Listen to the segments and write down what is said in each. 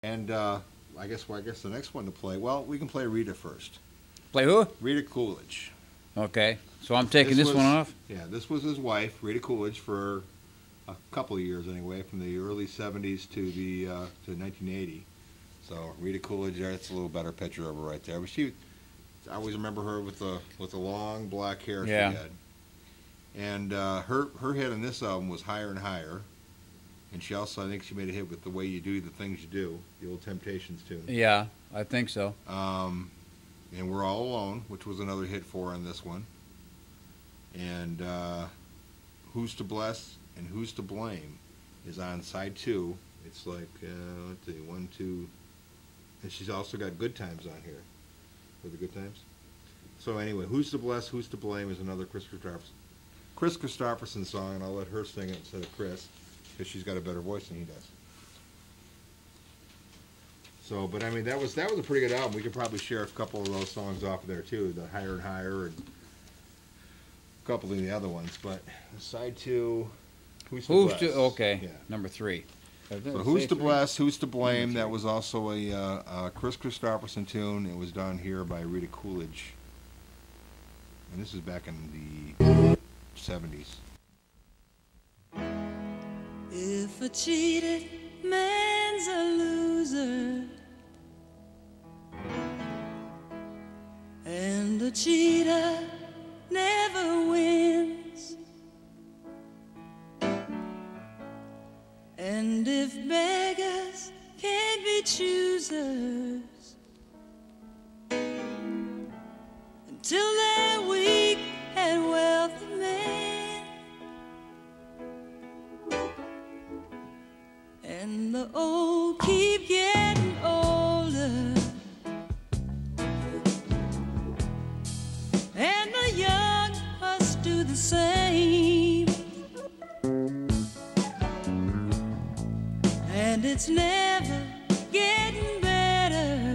And I guess the next one to play. Well, we can play Rita first. Play who? Rita Coolidge. Okay. So I'm taking this one off? Yeah, this was his wife, Rita Coolidge, for a couple of years anyway, from the early 70s to the to 1980. So Rita Coolidge, that's a little better picture of her right there. But I always remember her with the long black hair she had. And her hit on this album was Higher and Higher. And she also, I think she made a hit with The Way You Do the Things You Do, the old Temptations tune. Yeah, I think so. And We're All Alone, which was another hit for her on this one. And Who's to Bless and Who's to Blame is on side 2. It's like, let's see, 1, 2, and she's also got Good Times on here. For the Good Times. So anyway, Who's to Bless, Who's to Blame is another Chris Christopherson song, and I'll let her sing it instead of Chris, because she's got a better voice than he does. So, but I mean, that was a pretty good album. We could probably share a couple of those songs off of there too, the Higher and Higher, and a couple of the other ones. But side 2, Who's to Bless? Okay, yeah. Number 3. So Who's to Bless, Who's to Blame? That was also a Chris Christopherson tune. It was done here by Rita Coolidge, and this is back in the 70s. If a cheated man's a loser, and a cheater never wins, and if beggars can't be choosers until they're weak and wealthy men, and the old keep getting older, and the young must do the same, and it's never getting better.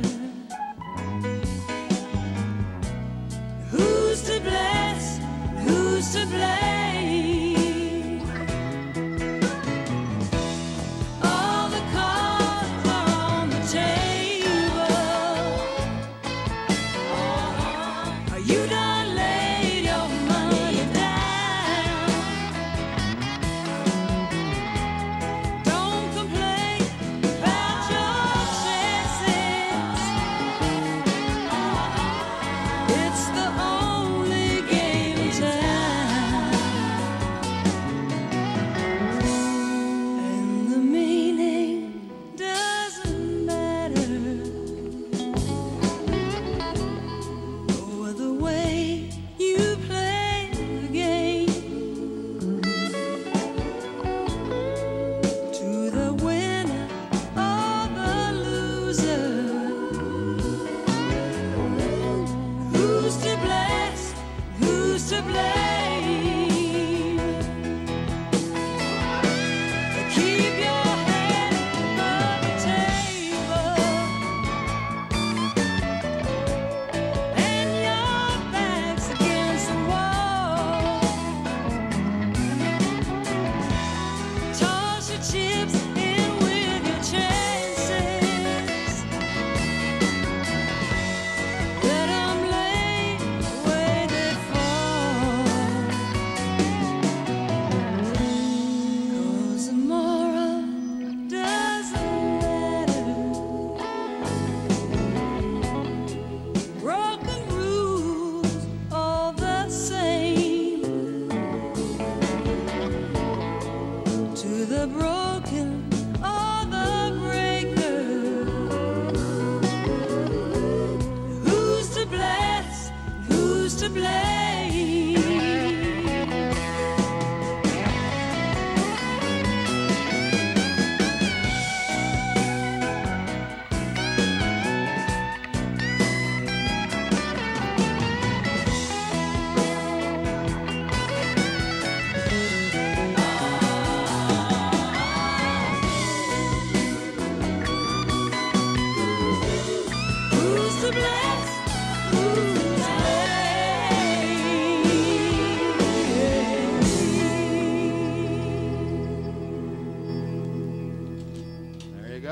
Who's to bless? Who's to blame? All the cards are on the table. Are you done laid your money down? Don't complain about your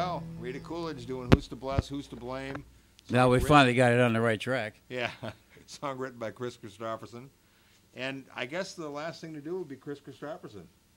go. Rita Coolidge doing Who's to Bless, Who's to Blame. Now we Song finally got it on the right track. Yeah, song written by Chris Christopherson. And I guess the last thing to do would be Chris Christopherson.